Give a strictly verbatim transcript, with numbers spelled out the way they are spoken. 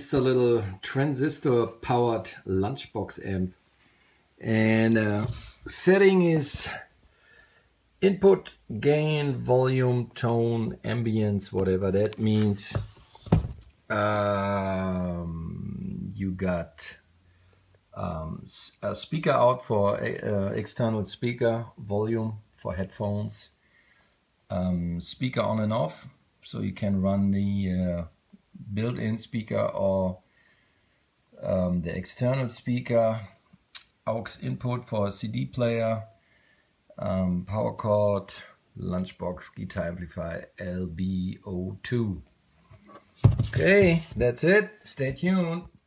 is a little transistor powered Lunchbox amp, and uh, setting is input, gain, volume, tone, ambience, whatever that means. Um, you got um, a speaker out for uh, external speaker, volume for headphones, um, speaker on and off, so you can run the uh, built-in speaker or um, the external speaker, aux input for a C D player, um, power cord, Lunchbox guitar amplifier L B zero two. Okay, that's it. Stay tuned.